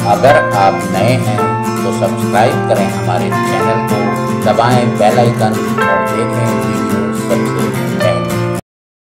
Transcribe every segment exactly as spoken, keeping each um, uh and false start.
अगर आप नए हैं तो सब्सक्राइब करें हमारे चैनल को, दबाएं बेल आइकन और देखें वीडियो सबसे पहले।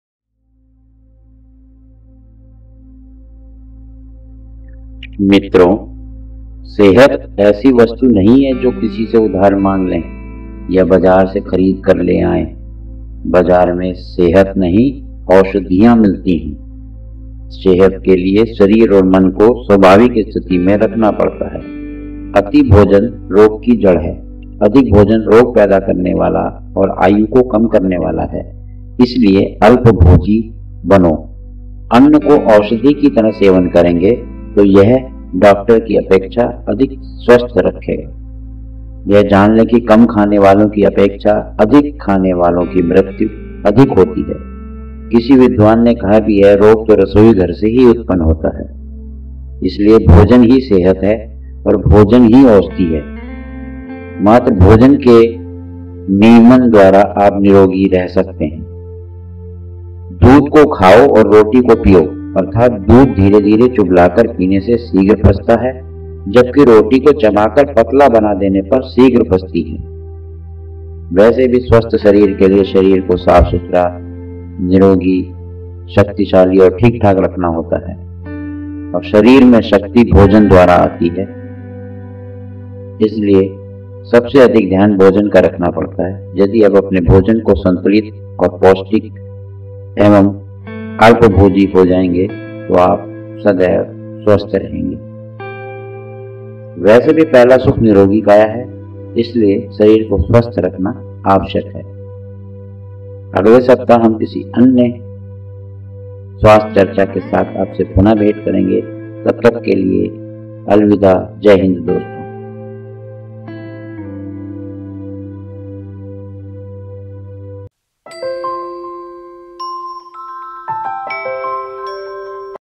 मित्रों, सेहत ऐसी वस्तु नहीं है जो किसी से उधार मांग लें या बाजार से खरीद कर ले आएं। बाजार में सेहत नहीं, औषधियां मिलती हैं। सेहत के लिए शरीर और मन को स्वाभाविक स्थिति में रखना पड़ता है। अति भोजन रोग की जड़ है। अधिक भोजन रोग पैदा करने वाला और आयु को कम करने वाला है। इसलिए अल्पभोजी बनो। अन्न को औषधि की तरह सेवन करेंगे तो यह डॉक्टर की अपेक्षा अधिक स्वस्थ रखेगा। यह जान लें कि कम खाने वालों की अपेक्षा अधिक खाने वालों की मृत्यु अधिक होती है। किसी विद्वान ने कहा भी है, रोग तो रसोई घर से ही उत्पन्न होता है। इसलिए भोजन ही सेहत है और भोजन ही औषधि है। मात्र भोजन के नियमन द्वारा आप निरोगी रह सकते हैं। दूध को खाओ और रोटी को पियो, अर्थात दूध धीरे धीरे चुबलाकर पीने से शीघ्र पचता है, जबकि रोटी को चबाकर पतला बना देने पर शीघ्र पचती है। वैसे भी स्वस्थ शरीर के लिए शरीर को साफ सुथरा, निरोगी, शक्तिशाली और ठीक ठाक रखना होता है, और शरीर में शक्ति भोजन द्वारा आती है। इसलिए सबसे अधिक ध्यान भोजन का रखना पड़ता है। यदि आप अपने भोजन को संतुलित और पौष्टिक एवं अल्पभोजी हो जाएंगे तो आप सदैव स्वस्थ रहेंगे। वैसे भी पहला सुख निरोगी काया है, इसलिए शरीर को स्वस्थ रखना आवश्यक है। अगले सप्ताह हम किसी अन्य स्वास्थ्य चर्चा के साथ आपसे पुनः भेंट करेंगे। तब तक के लिए अलविदा। जय हिंद दोस्तों।